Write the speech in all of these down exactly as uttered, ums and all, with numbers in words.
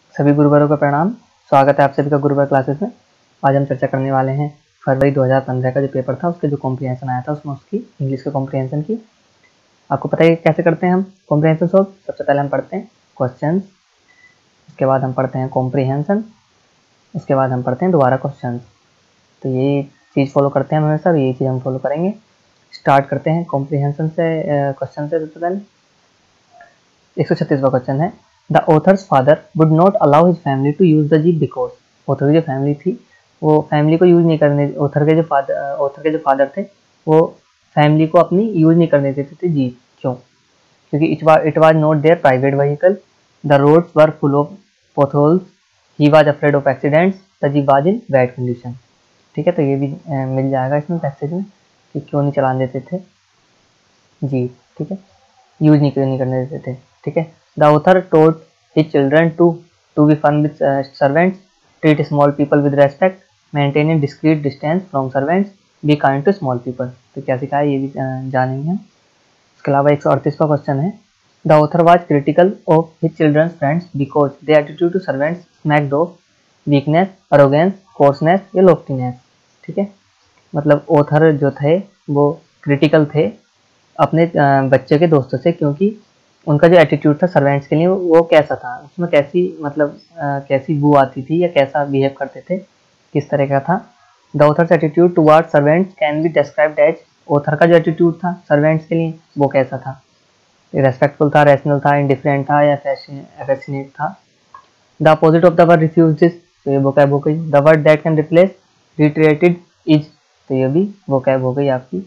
सभी गुरुवारों का प्रणाम। स्वागत है आप सभी का गुरुवार क्लासेस में। आज हम चर्चा करने वाले हैं फरवरी दो हज़ार पंद्रह का जो पेपर था उसके जो कॉम्प्रिहेंशन आया था उसमें उसकी इंग्लिश के कॉम्प्रिहेंशन की। आपको पता है कैसे करते हैं हम कॉम्प्रिहेंशन सॉल्व। सबसे पहले हम पढ़ते हैं क्वेश्चन, उसके बाद हम पढ़ते हैं कॉम्प्रिहेंशन, उसके बाद हम पढ़ते हैं दोबारा क्वेश्चन। तो ये चीज़ फॉलो करते हैं हम हमेशा, यही चीज़ हम फॉलो करेंगे। स्टार्ट करते हैं कॉम्प्रिहेंशन से, क्वेश्चन से। सबसे पहले एक सौ छत्तीसवां क्वेश्चन है, the author's father would not allow his family to use the jeep because. Author की जो फैमिली थी वो फैमिली को यूज नहीं करने, ऑथर के जो फादर ऑथर के जो फादर थे वो फैमिली को अपनी यूज नहीं करने देते थे जीप। क्यों? क्योंकि it was not there private vehicle, the roads were full of potholes, he was afraid of accidents, the jeep was in bad condition. ठीक है, तो ये भी आ, मिल जाएगा इसमें पैसेज में कि क्यों नहीं चलाने देते थे जीप। ठीक है, यूज नहीं, नहीं करने देते थे। ठीक है, the author told his children to to be fun with servants, treat small people with respect, maintain a discreet distance from servants, be kind to small people. तो क्या सिखाया ये भी जानेंगे हम। इसके अलावा एक सौ अड़तीसवां क्वेश्चन है, the author was critical of his children's friends because they attitude to servants smacked of weakness, arrogance, coarseness या लोफ्टीनेस। ठीक है, मतलब ऑथर जो थे वो क्रिटिकल थे अपने बच्चे के दोस्तों से, क्योंकि उनका जो एटीट्यूड था सर्वेंट्स के लिए वो कैसा था, उसमें कैसी मतलब आ, कैसी बू आती थी या कैसा बिहेव करते थे, किस तरह का था। The author's attitude toward servants can be described as, author का जो एटीट्यूड था सर्वेंट्स के लिए वो कैसा था, रेस्पेक्टफुल था, रैशनल था, इंडिफरेंट था या अफेक्शनेट था। The opposite of the word refuse this, तो ये वोकैब हो गई। The word that can replace reiterated is, तो ये भी वोकैब हो गई आपकी।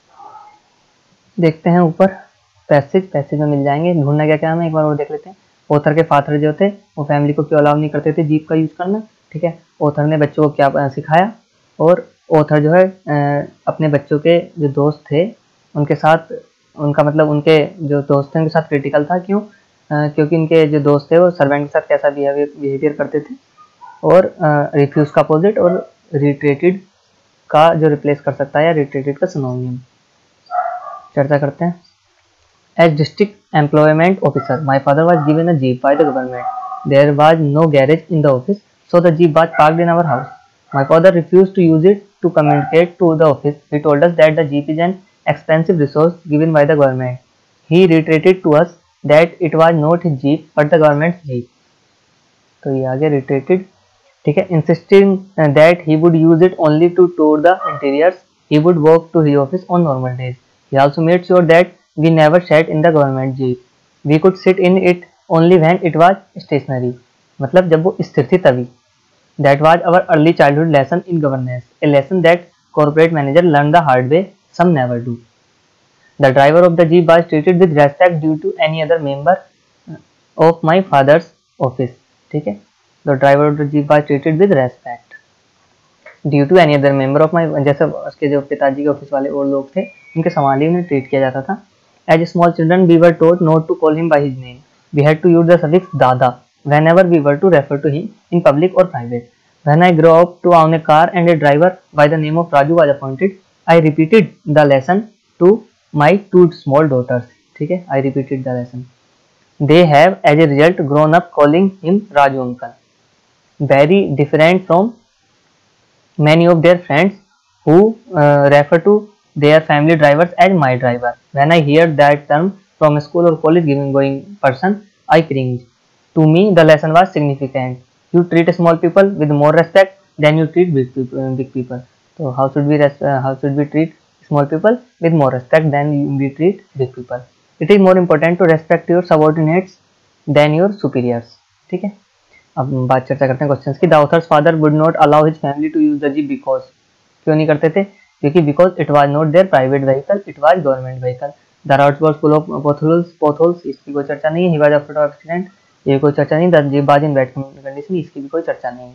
देखते हैं ऊपर पैसेज, पैसेज में मिल जाएंगे। ढूंढना क्या क्या हमें एक बार और देख लेते हैं। ऑथर के फादर जो थे वो फैमिली को क्यों अलाउ नहीं करते थे जीप का यूज करना। ठीक है, ऑथर ने बच्चों को क्या सिखाया, और ऑथर जो है अपने बच्चों के जो दोस्त थे उनके साथ, उनका मतलब उनके जो दोस्त थे उनके साथ क्रिटिकल था। क्यों? क्योंकि उनके जो दोस्त थे वो सर्वेंट के साथ कैसा बिहेवियर करते थे, और रिफ्यूज का अपोजिट और रिट्रेटेड का जो रिप्लेस कर सकता है या रिट्रेटेड का सिनोनिम। चर्चा करते हैं। As district employment officer, my father was given a jeep by the government. There was no garage in the office, so the jeep was parked in our house. My father refused to use it to communicate to the office. He told us that the jeep is an expensive resource given by the government. He reiterated to us that it was not his jeep but the government's jeep. तो ये आगे reiterated, ठीक है, insisting that he would use it only to tour the interiors. He would walk to his office on normal days. He also made sure that we never sat in the government jeep. We could sit in it only when it was stationary. मतलब जब वो स्थिर थी तभी। That was our early childhood lesson in governance, a lesson that corporate manager learned the hard way. Some never do. The driver of the jeep was treated with respect due to any other member of my father's office. ठीक है, the driver of the jeep was treated with respect due to any other member of my, जैसे उसके जो पिताजी के office वाले और लोग थे उनके समान ही उन्हें ट्रीट किया जाता था। As small children we were told not to call him by his name, we had to use the suffix dada whenever we were to refer to him in public or private. When I grew up to own a car and a driver by the name of Raju was appointed, I repeated the lesson to my two small daughters. ठीक है, I repeated the lesson. They have as a result grown up calling him Raju uncle. Very different from many of their friends who uh, refer to their family drivers as my driver. When I hear that term from a school or college giving going person, I cringe. To me, the lesson was significant. You treat small people with more respect than you treat big people. Uh, big people. So how should we uh, how should we treat small people? With more respect than we treat big people. It is more important to respect your subordinates than your superiors. ठीक है, अब बात चर्चा करते हैं questions की। The author's father would not allow his family to use the jeep because, क्यों नहीं करते थे? क्योंकि because it was not there private vehicle, it was government vehicle. The roads were full of potholes, potholes इसकी कोई चर्चा नहीं है। He was afraid of accident, ये कोई चर्चा नहीं। The jeep was in bad condition, इसकी भी कोई चर्चा नहीं।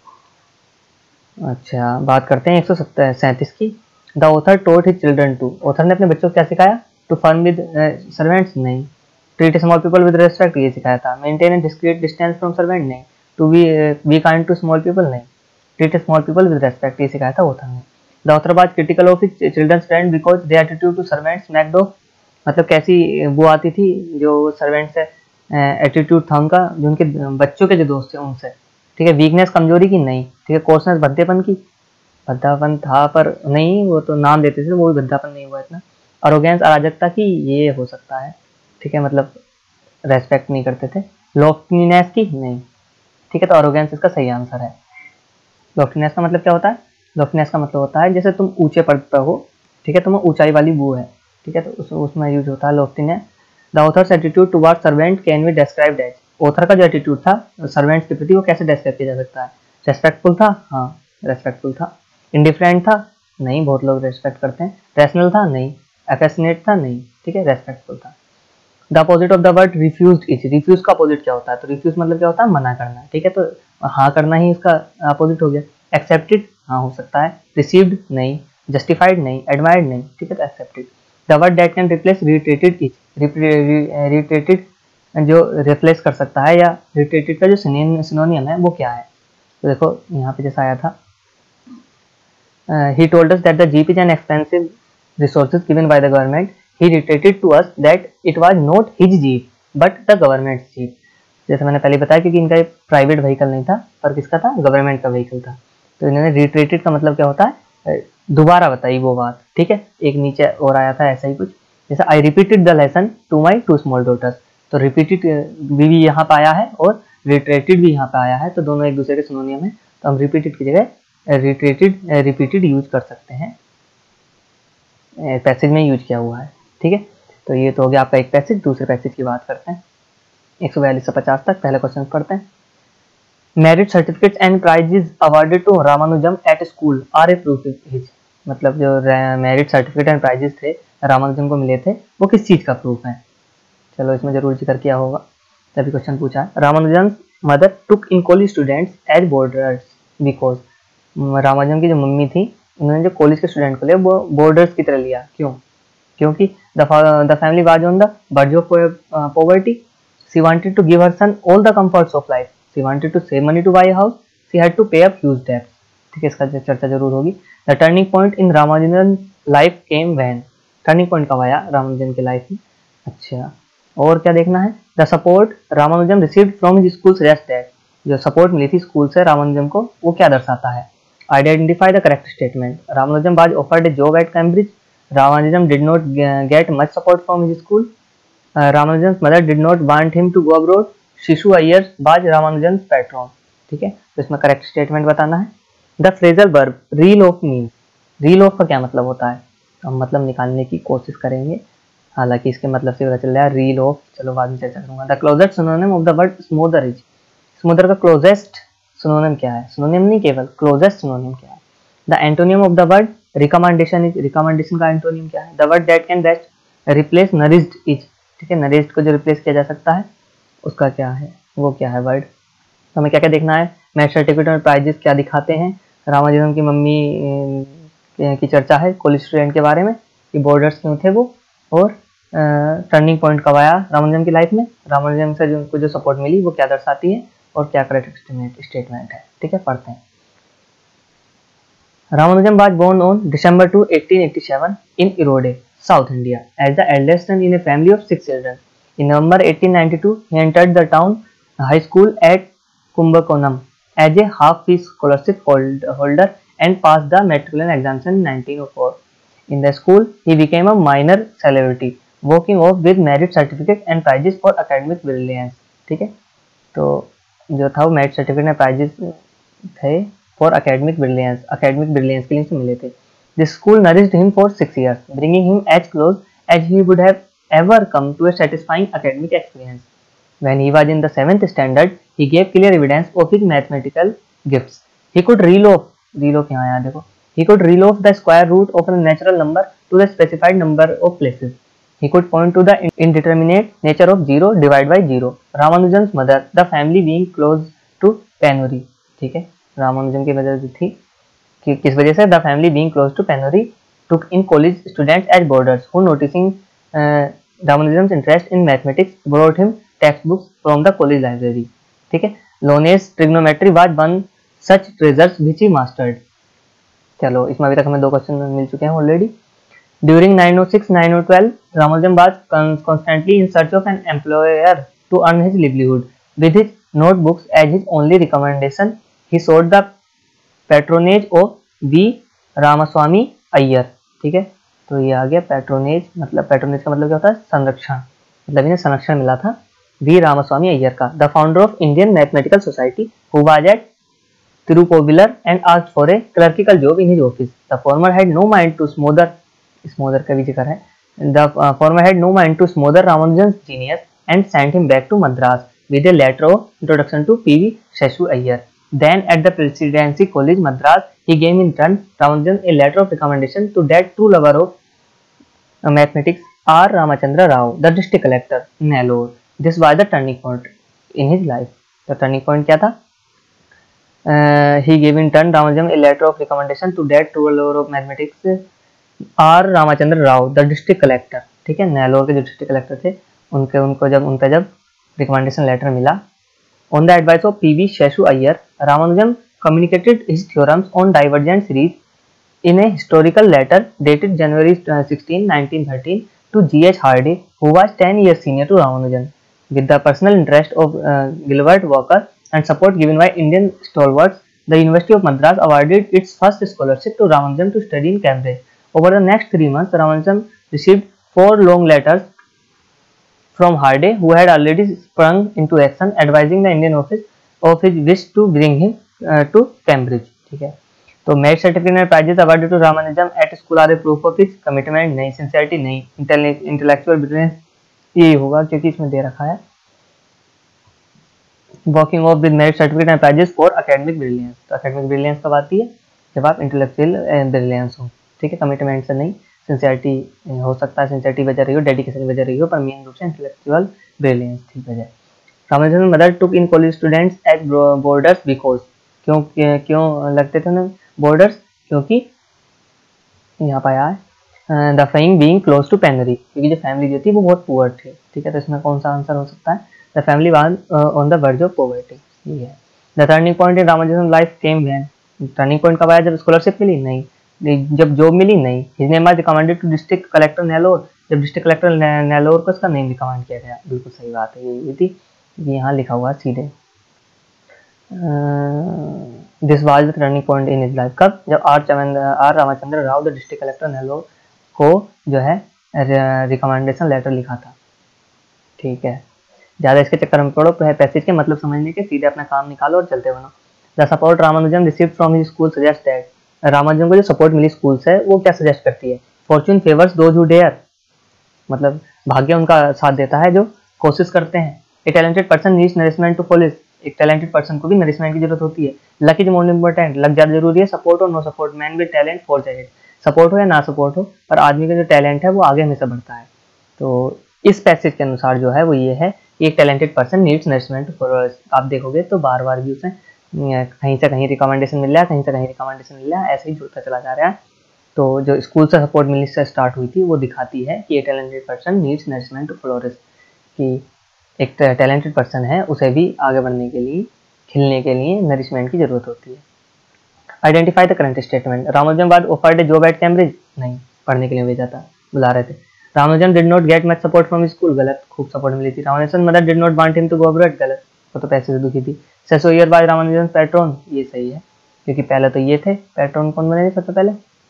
अच्छा, बात करते हैं एक सौ सैंतीस की। The author told his children to, author ने अपने बच्चों को क्या सिखाया? टू फन विद सर्वेंट्स नहीं। Treat small people with respect ये सिखाया था। Maintain a discreet distance from servant नहीं। To be be kind to small people नहीं। Treat small people with respect ये सिखाया था ऑथर ने। The author was critical of his children's friend because they attitude to servants smacked of, मतलब कैसी वो आती थी जो सर्वेंट से एटीट्यूड था उनका, जो उनके बच्चों के जो दोस्त थे उनसे, ठीक है। वीकनेस कमजोरी की नहीं, ठीक है। कोर्सनेस भद्देपन की, भद्दापन था पर नहीं, वो तो नाम देते थे, वो भी भद्दापन नहीं हुआ इतना। अरोगेंस अराजकता की, ये हो सकता है, ठीक है, मतलब रेस्पेक्ट नहीं करते थे। लॉफ्टीनेस की नहीं, ठीक है, तो अरोगेंस इसका सही आंसर है। लॉफ्टीनेस का मतलब क्या होता है? लॉफ्टीनेस का मतलब होता है जैसे तुम ऊंचे पद पर हो, ठीक है, तुम ऊंचाई वाली वो है, ठीक है, तो उस, उसमें यूज होता है loftiness. The author's attitude towards servant can be described as, author का जो एटीट्यूड था सर्वेंट्स के प्रति वो कैसे डिस्क्राइब किया जा सकता है? रेस्पेक्टफुल था, हाँ रेस्पेक्टफुल था। इंडिफरेंट था, नहीं, बहुत लोग रेस्पेक्ट करते हैं। रैशनल था, नहीं। एफेशनेट था, नहीं, ठीक है, रेस्पेक्टफुल था। The opposite of the word refused is, refuse का अपोजिट क्या होता है? तो रिफ्यूज मतलब क्या होता है? मना करना, ठीक है, तो हाँ करना ही इसका अपोजिट हो गया। एक्सेप्टेड, हाँ हो सकता है। रिसीव्ड, नहीं। जस्टिफाइड, नहीं। एडमायर्ड, नहीं, ठीक है, तो accepted. The word that can replace reiterated is, reiterated जो रिप्लेस कर सकता है या रिट्रेटेड का जो सिनोनियम है वो क्या है? तो देखो यहाँ पे जैसा आया था, he told us that the jeep is an expensive resources given by the government, he reiterated to us that it was not his jeep but the government's jeep। जैसे मैंने पहले बताया, क्योंकि इनका एक प्राइवेट व्हीकल नहीं था पर किसका था? गवर्नमेंट का व्हीकल था। तो इन्होंने रिट्रेटेड का मतलब क्या होता है? दोबारा बताई वो बात, ठीक है। एक नीचे और आया था ऐसा ही कुछ, जैसे I repeated the lesson to my two small daughters. तो रिपीटेड भी यहाँ पे आया है और रिट्रेटेड भी यहाँ पे आया है, तो दोनों एक दूसरे के सिनोनियम है, तो हम रिपीटेड की जगह रिट्रेटेड रिपीटेड यूज कर सकते हैं, पैसेज में यूज किया हुआ है, ठीक है। तो ये तो हो गया आपका एक पैसेज। दूसरे पैसेज की बात करते हैं, एक सौ बयालीस से पचास तक। पहले क्वेश्चन पढ़ते हैं। Merit certificates and prizes awarded to Ramanujam at school are a proof his, मतलब जो मेरिट सर्टिफिकेट एंड प्राइजेस थे रामानुजम को मिले थे वो किस चीज का प्रूफ है? चलो इसमें जरूर जिक्र किया होगा, तभी क्वेश्चन पूछा है। Ramanujam mother took in college students as boarders because, Ramanujam की जो मम्मी थी उन्होंने जो कॉलेज के स्टूडेंट को लिया वो बोर्डर्स की तरह लिया, क्यों? क्योंकि the family was on the verge of poverty, she wanted to give her son all the comforts of life, she wanted to save money to buy house, she had to pay up huge debts, ठीक है, इसका चर्चा जरूर होगी। The turning point in Ramanujan life came when, turning point कब आया रामानुजन की life में? अच्छा, और क्या देखना है? The support Ramanujam received from his school suggest that, जो सपोर्ट मिली थी स्कूल से रामानुजम को वो क्या दर्शाता है? Identify the correct statement. Ramanujam was offered a job at Cambridge, Ramanujan did not get much support from his school. Uh, Ramanujan's mother did not want him to go abroad. Shishu Iyer was Ramanujan's patron, ठीक है, तो इसमें correct statement बताना है। The phrasal verb reel off means, reel off का क्या मतलब होता है? हम मतलब निकालने की कोशिश करेंगे, हालांकि इसके मतलब से पता चल रहा है रील ऑफ, चलो बाद में चर्चा करूंगा। The closest synonym of the word smoother is, smoother का क्लोजेस्ट सिनोनिम क्या है? सिनोनिम नहीं केवल, क्लोजेस्ट सिनोनिम क्या है? The antonym of the word recommendation is, recommendation का एंटोनियम क्या है? The word that can best replace nourished is, ठीक है, नरिश्ड को जो रिप्लेस किया जा सकता है उसका क्या है, वो क्या है वर्ड? तो हमें क्या क्या देखना है? मैरिट सर्टिफिकेट और प्राइजेस क्या दिखाते हैं? रामानुजम की मम्मी की चर्चा है कॉलेज स्टूडेंट के बारे में कि बॉर्डर्स क्यों थे वो, और टर्निंग पॉइंट कब आया रामानुजम की लाइफ में, रामानुजम से जो उनको जो सपोर्ट मिली वो क्या दर्शाती है, और क्या करेक्ट स्टेटमेंट है, ठीक है, पढ़ते हैं। Ramanujan was born on December second, eighteen eighty-seven in Erode, South India, as the eldest son in a family of six children. In November eighteen ninety-two, he entered the town high school at Kumbakonam as a half-fee scholarship holder and passed the matriculation examination in nineteen oh four. In the school, he became a minor celebrity, walking off with merit certificate and prizes for academic brilliance. ठीक है, तो जो था वो merit certificate and prizes थे for academic brilliance, academic brilliance के लिए से मिले थे। The school nourished him for six years, bringing him as close as he would have ever come to a satisfying academic experience. When he was in the seventh standard, he gave clear evidence of his mathematical gifts. He could reel off, reel off यहाँ याद देखो, he could reel off the square root of a natural number to the specified number of places. He could point to the indeterminate nature of zero divided by zero. Ramanujan's mother, the family being close to penury, ठीक है, रामानुजम की वजह से थी कि किस वजह से? The family being close to penury took in college students as boarders who noticing Ramanujam's interest in mathematics brought him text books from the college library, ठीक है। Loney's trigonometry was one such treasures which he mastered. चलो इसमें अभी तक हमें दो question मिल चुके हैं already. During nine o six nine o twelve Ramanujam was constantly in search of an employer to earn his livelihood. With his notebooks as his only recommendation, he sought the patronage of V. Ramaswami Aiyar. ठीक है, तो ये आ गया patronage, मतलब patronage का मतलब क्या होता है, संरक्षण, मतलब इन्हें संरक्षण मिला था वी रामास्वामी अय्यर का। The founder of Indian mathematical society who was at Tirukoilur and asked for a clerical job in his office. The former had no mind to smother, smother का भी जिक्र है, the former had no mind to smother Ramanujan genius and sent him back to Madras with a letter of introduction to P V Seshu Iyer. Then at the Presidency College Madras, he gave in turn Ramanujan a letter of recommendation to that true lover of uh, mathematics R. Ramachandra Rao, the district collector, Nellore. This was the turning point in his life. The turning point क्या था? Uh, he gave in turn Ramanujan a letter of recommendation to that true lover of mathematics R. Ramachandra Rao, the district collector. ठीक है, नेलोर के जो district collector थे उनके उनको जब उनका जब रिकमेंडेशन लेटर मिला। On the advice of P V Seshu Aiyar, Ramanujan communicated his theorems on divergent series in a historical letter dated January sixteen nineteen thirteen to G H Hardy who was ten years senior to Ramanujan. With the personal interest of Gilbert Walker and support given by Indian stalwarts, the university of Madras awarded its first scholarship to Ramanujan to study in Cambridge. Over the next three months Ramanujan received four long letters from Hardy, who had already sprung into action, advising the Indian office of his wish to bring him uh, to Cambridge. ठीक है, तो merit certificate and prizes awarded to Ramanujan at school are a proof of his commitment, नहीं sincerity, नहीं intellectual brilliance, ये होगा क्योंकि इसमें दे रखा है walking off with merit certificate and prizes for academic brilliance। तो academic brilliance कब आती है, जब आप intellectual brilliance हो। ठीक है, commitment से नहीं, सिंसियरिटी हो सकता है, सिंसियरिटी वजह रही हो, डेडिकेशन वजह रही हो, पर मेन रूप से इंटेलेक्चुअल ब्रिलियंस थी वजह। Ramanujan mother took in college students at boarders because, क्यों क्यों लगते थे ना बोर्डर्स, क्योंकि यहाँ पर आया है the family being close to penury, क्योंकि जो फैमिली जो थी वो बहुत पुअर थी। ठीक है, तो इसमें कौन सा आंसर हो सकता है, the family was on the verge of poverty. ये है the turning point in Ramanujan life came when, turning point कब आया, जब स्कॉलरशिप मिली, नहीं जब जॉब मिली, नहीं his name was recommended to district collector Nellore, जब डिस्ट्रिक्ट कलेक्टर नेलोर को इसका नेम रिकमेंड किया गया। बिल्कुल सही बात है, ये थी, ये यहाँ लिखा हुआ सीधे। This was the turning point in his life, कब, जब R R Ramachandra Rao the district collector Nellore को जो है रिकमेंडेशन लेटर लिखा था। ठीक है, ज़्यादा इसके चक्कर में पढ़ो, पैसेज के मतलब समझने के सीधे अपना काम निकालो और चलते बनो। The support Ramanujan received from his school suggest that, Ramanujan को जो सपोर्ट मिली स्कूल से वो क्या सजेस्ट करती है, fortune favours those who dare, मतलब भाग्य उनका साथ देता है जो कोशिश करते हैं। A talented person needs nourishment to police, एक टैलेंटेड पर्सन को भी नरिशमेंट की जरूरत होती है। Luck is more important, luck ज्यादा जरूरी है, सपोर्ट और no support, man with talent forge ahead, support हो या ना सपोर्ट हो, पर आदमी का जो टैलेंट है वो आगे हमेशा बढ़ता है। तो इस पैसेज के अनुसार जो है वो ये है, एक talented person needs nourishment to police. आप देखोगे तो बार बार भी उसे कहीं से कहीं रिकमेंडेशन मिल रहा है, कहीं से कहीं रिकमेंडेशन मिल रहा है, ऐसे ही जुड़ता चला जा रहा है। तो जो स्कूल से सपोर्ट मिलने से स्टार्ट हुई थी वो दिखाती है कि a talented person needs nourishment to flourish, कि एक टैलेंटेड पर्सन है उसे भी आगे बढ़ने के लिए, खिलने के लिए नरिशमेंट की जरूरत होती है। Identify the current statement, Ramanujan was offered a job at Cambridge, नहीं, पढ़ने के लिए भेजा था, बुला रहे थे। Ramanujan did not get much support from school, गलत, खूब सपोर्ट मिली थी। Ramanujan mother did not want him to go abroad, गलत, वो तो पैसे से दुखी थी। शेषु अय्यर वाज रामानुजन पैट्रॉन, ये सही है, क्योंकि पहले तो ये थे, पैट्रॉन कौन बने थे सबसे पहले,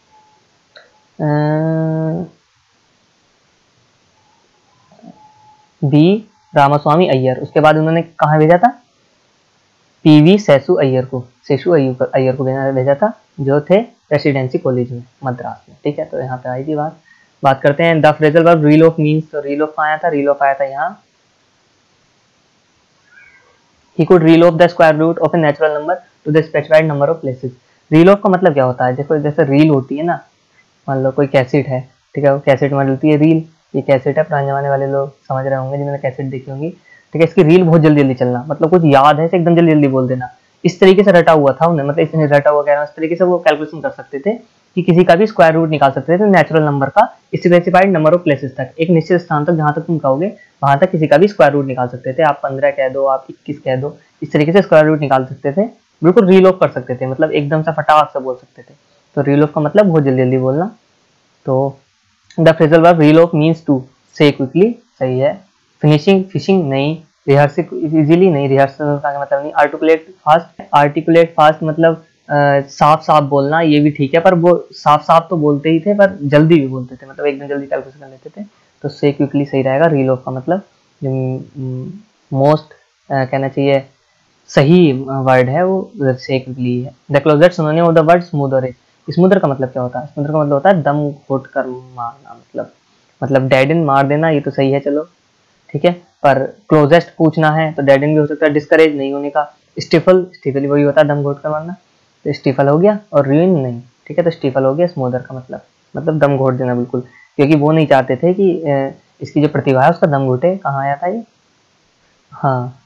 बी रामास्वामी अय्यर, उसके बाद उन्होंने कहाँ भेजा था, पीवी शेषु अय्यर को, शेषु अय्यर को भेजा था, जो थे प्रेसिडेंसी कॉलेज में मद्रास में। ठीक है, तो यहाँ पे आई थी बात। बात करते हैं the phrasal verb reel off means, तो रील ऑफ आया था, रील ऑफ आया था यहाँ, he could reel off the square root of a natural number to the specified number of places। Reel off का मतलब क्या होता है, देखो जैसे रील होती है ना, मान लो कोई कैसेट है, ठीक है, वो कैसेट में डलती है रील, ये कैसेट है, पुराने जमाने वाले लोग समझ रहे होंगे जिन्होंने कैसेट देखी होंगी। ठीक है, इसकी रील बहुत जल्दी जल्दी चलना, मतलब कुछ याद है एकदम जल्दी जल्दी बोल देना, इस तरीके से रटा हुआ था उन्हें, मतलब इसने रटा हुआ कह रहा हूं, इस तरीके से वो कैलकुलेशन कर सकते थे कि किसी का भी स्क्वायर रूट निकाल सकते थे नेचुरल नंबर का, स्पेसिफाइड नंबर ऑफ प्लेसेस तक, एक निश्चित स्थान तक जहां तक तुम कहोगे वहां तक किसी का भी स्क्वायर रूट निकाल सकते थे। आप पंद्रह कह दो, आप इक्कीस कह दो, इस तरीके से स्क्वायर रूट निकाल सकते थे, बिल्कुल रील ऑफ कर सकते थे, मतलब एकदम से फटाक से बोल सकते थे। तो रील ऑफ का मतलब बहुत जल्दी जल्दी बोलना। तो the phrasal verb reel off means to say quickly, सही है। फिनिशिंग, फिशिंग नहीं, रिहर्स इजीली नहीं, रिहर्सल का मतलब नहीं। आर्टिकुलेट फास्ट, आर्टिकुलेट फास्ट मतलब आ, साफ साफ बोलना, ये भी ठीक है, पर वो साफ साफ तो बोलते ही थे पर जल्दी भी बोलते थे, मतलब एकदम जल्दी कैलकुलेशन कर लेते थे। तो से क्विकली सही रहेगा। रील ऑफ का मतलब जो मोस्ट कहना चाहिए सही वर्ड है वो से क्विकली है। The closest synonym of the word smoother है। स्मूदर का मतलब क्या होता है? स्मूदर का मतलब होता है दम घोट कर मारना, मतलब मतलब डेड इन मार देना, ये तो सही है चलो ठीक है। पर क्लोजेस्ट पूछना है तो डेड इन भी हो सकता है, डिस्करेज नहीं होने का। स्टिफल, स्टिफल वही होता है दम घोट कर मारना, तो स्टिफल हो गया। और रुइन नहीं, ठीक है, तो स्टिफल हो गया स्मूदर का मतलब, मतलब दम घोट देना बिल्कुल, क्योंकि वो नहीं चाहते थे कि इसकी जो प्रतिभा है उसका दम घुटे। कहाँ आया था ये? हाँ,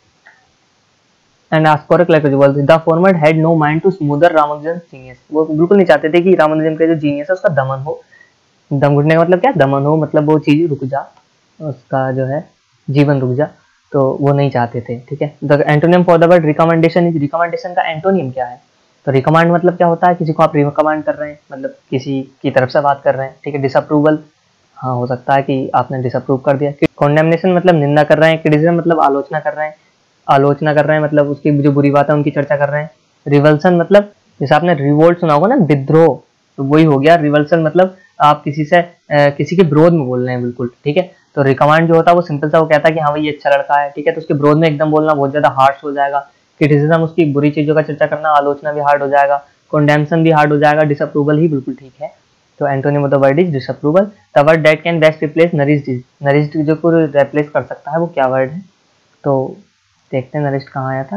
and ask for a clarification, the format had no mind to smoother Ramanujan genius. वो बिल्कुल नहीं चाहते थे कि रामानुजन का जो जीनियस है उसका दमन हो। दम घुटने का मतलब क्या? दमन हो, मतलब वो चीज रुक जा, उसका जो है जीवन रुक जा, तो वो नहीं चाहते थे, ठीक है। The antonym for the word recommendation is, recommendation का एंटोनियम क्या है? तो रिकमेंड मतलब क्या होता है? किसी को आप रिकमेंड कर रहे हैं, मतलब किसी की तरफ से बात कर रहे हैं, ठीक है। डिसअप्रूवल, हाँ हो सकता है कि आपने डिसअप्रूव कर दिया। कॉन्डेमनेशन मतलब निंदा कर रहे हैं। क्रिटिसिज्म मतलब आलोचना कर रहे हैं, आलोचना कर रहे हैं मतलब उसकी जो बुरी बात है उनकी चर्चा कर रहे हैं। रिवल्सन मतलब जैसे आपने रिवोल्ट सुना होगा ना, विद्रोह, तो वही हो गया रिवल्सन, मतलब आप किसी से आ, किसी के विरोध में बोल रहे हैं बिल्कुल, ठीक है। तो रिकमांड जो होता है वो सिंपल सा वो कहता है कि हाँ भाई ये अच्छा लड़का है, ठीक है, तो उसके विरोध में एकदम बोलना बहुत ज्यादा हार्श हो जाएगा। क्रिटिसिज्म उसकी बुरी चीजों का चर्चा करना, आलोचना भी हार्ड हो जाएगा, कॉन्डेम्सन भी हार्ड हो जाएगा, डिसअप्रूवल ही बिल्कुल ठीक है। तो antonym of the word is disapproval. The word that can best replace nourished is, nourished जो को रिप्लेस कर सकता है वो क्या वर्ड है? तो देखते हैं नरिश्ड कहाँ आया था।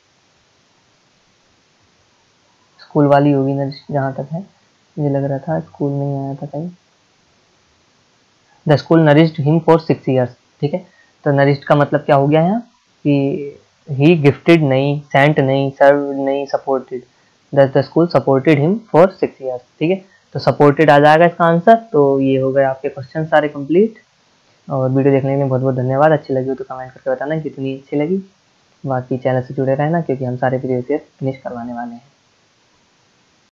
स्कूल वाली होगी नरिश्ड, जहाँ तक है मुझे लग रहा था स्कूल में ही आया था कहीं। The school nourished him for six years, ठीक है। तो नरिश्ड का मतलब क्या हो गया यहाँ कि ही गिफ्टेड नहीं, सेंट नहीं, सर्व नहीं, supported. The school supported him for six years, ठीक है। तो सपोर्टेड आ जाएगा इसका आंसर। तो ये हो गए आपके क्वेश्चन सारे कंप्लीट। और वीडियो देखने के लिए बहुत बहुत धन्यवाद। अच्छी लगी हो तो कमेंट करके बताना कितनी अच्छी लगी। बाकी चैनल से जुड़े रहना क्योंकि हम सारे प्रीवियस ईयर फिनिश करवाने वाले हैं।